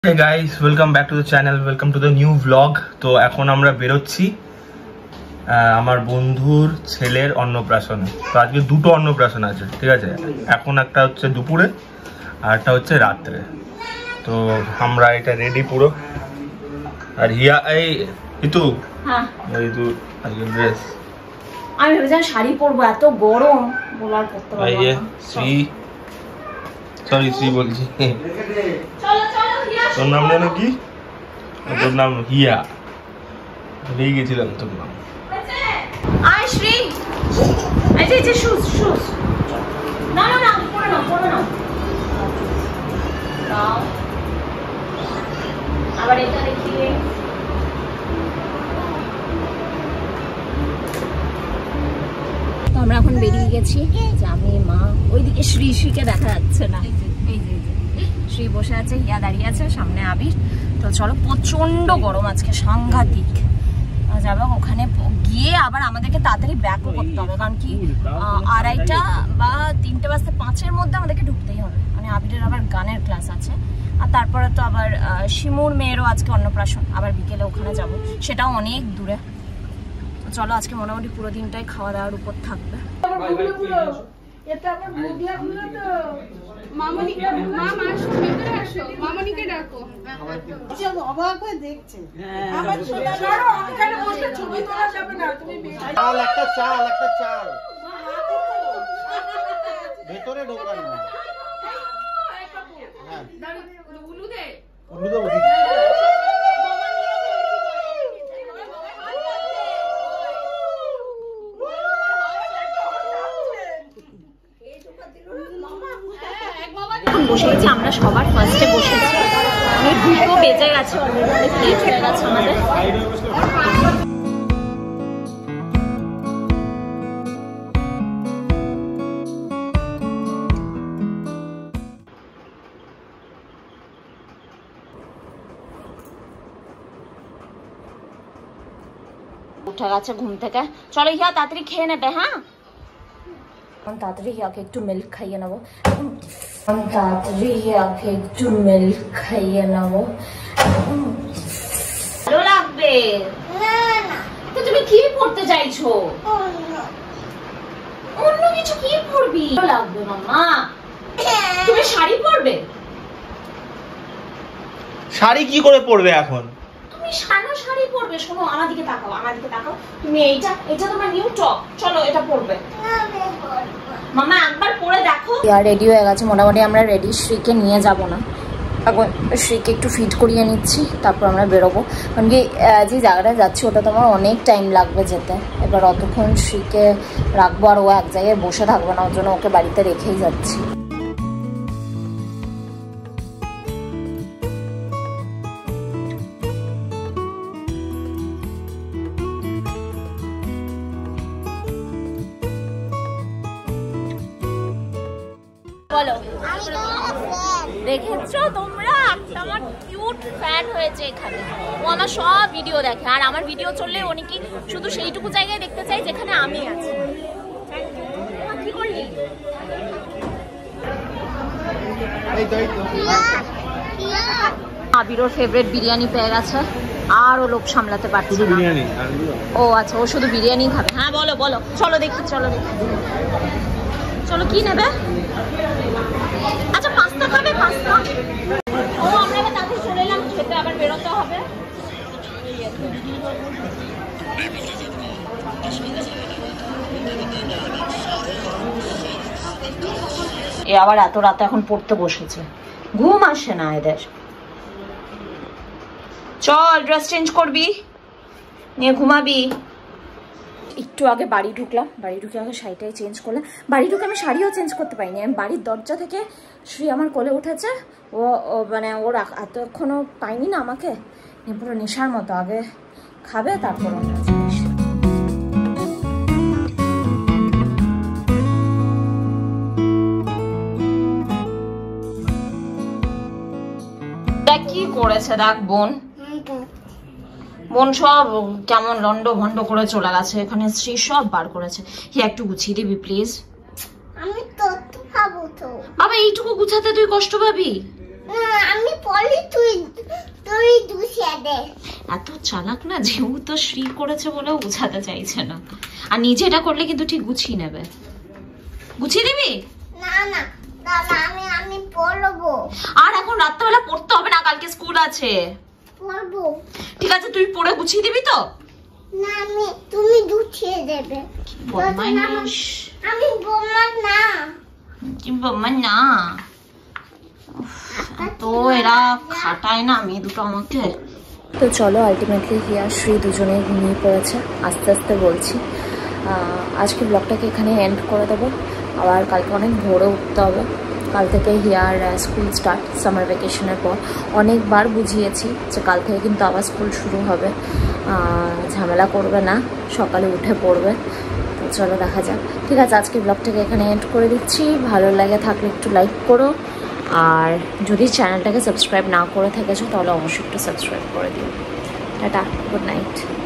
Hey guys, welcome back to the channel, welcome to the new vlog. তো এখন আমরা বেরোচ্ছি আমার বন্ধুর ছেলের অন্নপ্রাশনে। তো আজকে দুটো অন্নপ্রাশন আছে, ঠিক আছে? এখন একটা হচ্ছে দুপুরে আর একটা হচ্ছে রাত্রে। তো আমরা এটা রেডি পুরো। আর হিয়া এই ইতু, হ্যাঁ ইতু আজকে ড্রেস আমি ভেবেছিলাম শাড়ি পরবো, এত গরম বলার করতে পারবো এই না। শ্রী শ্রী বলছি। চলো চলো হিয়া, তোর নাম জানো কি? তোর নাম হিয়া, ভুলে গেছিলাম তোর নাম। আয় শ্রী, এই যে শুজ শুজ, না না না পরে নাও নাও, আবার এটা দেখিয়ে। তো আমরা এখন বেরিয়ে গেছি, যে আমি মা, ওইদিকে শ্রীকে দেখা যাচ্ছে না, এই যে শ্রী বসে আছে, হিয়া দাঁড়িয়ে আছে, সামনে আবির। তো চলো, প্রচন্ড গরম আজকে, সাংঘাতিক। যাবো ওখানে গিয়ে আবার আমাদেরকে তাড়াতাড়ি ব্যাকও করতে হবে, কারণ কি 2:30 বা 3:05 মধ্যে আমাদেরকে ঢুকতেই হবে, মানে আবিরের আবার গানের ক্লাস আছে। আর তারপরে তো আবার শিমুর মেয়েরও আজকে অন্নপ্রাশন, আবার বিকেলে ওখানে যাব, সেটাও অনেক দূরে। তো চলো, আজকে মোটামুটি পুরো দিনটাই খাওয়া দাওয়ার উপর থাকবে। মামনিকে ডাকো, অবাক হয়ে দেখছে। একটা চাল ভেতরে ঢোকানো। এখন বসে গেছি, আমরা সবার ফার্স্টে বসেছি, অনেক 2 বেজে গেছে, অলরেডি অনেক লেট হয়ে গেছে আমাদের। উঠে গেছে ঘুম থেকে, চলো হিয়া তাড়াতাড়ি খেয়ে নেবে। হ্যাঁ, তাড়াতাড়ি হিয়াকে একটু মিল্ক খাইয়ে নেবো, ভালো লাগবে। তো তুমি কি পড়তে চাইছো? অন্য কিছু কি পড়বি? ভালো লাগবে মামা। তুমি শাড়ি পরবে? শাড়ি কি করে পরবে এখন? তুমি সানো শাড়ি পরবে। শোনো, আমার দিকে তাকাও, তুমি এটা তোমার নিউ টপ, চলো এটা পরবে। মামা একবার পরে দেখো। আর রেডি হয়ে গেছে, মোটামুটি আমরা রেডি। শ্রীকে নিয়ে যাব না, এখন শ্রীকে একটু ফিট করিয়ে নিচ্ছি, তারপর আমরা বেরোবো। কারণ কি যে জায়গাটা যাচ্ছি ওটা তোমার অনেক টাইম লাগবে যেতে। এবার অতক্ষণ শ্রীকে রাখবো, আর ও এক জায়গায় বসে থাকবে না, ওর জন্য ওকে বাড়িতে রেখেই যাচ্ছি। বলো, দেখেছো তোমরা? আমার কিউট ফ্যান হয়েছে এখানে, ও আমার সব ভিডিও দেখে, আর আমার ভিডিও চললে ও নাকি শুধু সেইটুকু জায়গায় দেখতে চাই যেখানে আমি আছি। কি করলি? আবিরোর ফেভারিট বিরিয়ানি পেয়ে গেছে, আর ও লোক সামলাতে পারছে না। ও আচ্ছা, ও শুধু বিরিয়ানি খাবে। হ্যাঁ বলো, চলো দেখি, চলো কি নেবে? আচ্ছা পাস্তা খাবে, পাস্তা। ও আমরা আবার তারপর চলে এলাম খেতে, আবার বেরোতে হবে। এ আবার এত রাতে এখন পড়তে বসেছে, ঘুম আসে না এদের। চল ড্রেস চেঞ্জ করবি, নিয়ে ঘুমাবি। একটু আগে বাড়ি ঢুকলাম, বাড়ি ঢুকে আগে শাড়িটাই চেঞ্জ করলাম। বাড়ি ঢুকে আমি শাড়িও চেঞ্জ করতে পারিনি, আমি বাড়ির দরজা থেকে শ্রী আমার কোলে উঠেছে, ও মানে ওর এতক্ষণও পাইনি না আমাকে, পুরো নেশার মতো আগে খাবে তারপর অন্য জিনিস। দেখ কি করেছে, দেখ বোন সব কেমন লন্ড ভন্ড করে চলে গেছে, এখানে শ্রী সব বার করেছে। হিয়া একটু গুছিয়ে দিবি প্লিজ। আমি তো খাবো তো। বাবা এইটুকু গুছাতে তুই কষ্ট পাবি? আমি পড়ি, তুই তুই দুষে দে। এত চালাক না, যেহেতু শ্রী করেছে বলেও গুছাতে চাইছে না। আর নিজে এটা করলে কিন্তু ঠিক গুছিয়ে নেবে। গুছিয়ে দিবি? না না দাদা, আমি পড়বো। আর এখন রাত্রেবেলা পড়তে হবে না, কালকে স্কুল আছে। পড়বো। ঠিক আছে, তুই পড়ে গুছিয়ে দিবি তো? না, তুমি দুছিয়ে দেবে। বদমাইশ। আমি বোমা না। কি বাবা না, তো এরা খাটায় না মেয়ে দুটো আমাকে। তো চলো, আলটিমেটলি হিয়া শ্রী দুজনেই ঘুমিয়ে পড়েছে। আস্তে আস্তে বলছি, আজকে ব্লগটাকে এখানে এন্ড করে দেবো। আবার কালকে অনেক ভোরে উঠতে হবে। কাল থেকে হিয়ার স্কুল স্টার্ট, সামার ভ্যাকেশনের পর। অনেকবার বুঝিয়েছি যে কাল থেকে কিন্তু আবার স্কুল শুরু হবে, ঝামেলা করবে না, সকালে উঠে পড়বে। তো চলো দেখা যাক। ঠিক আছে, আজকে ব্লগটাকে এখানে এন্ড করে দিচ্ছি। ভালো লাগে থাকলে একটু লাইক করো, আর যদি চ্যানেলটাকে সাবস্ক্রাইব না করে থেকেছো তাহলে অবশ্যই একটু সাবস্ক্রাইব করে দিও। Tata, good night.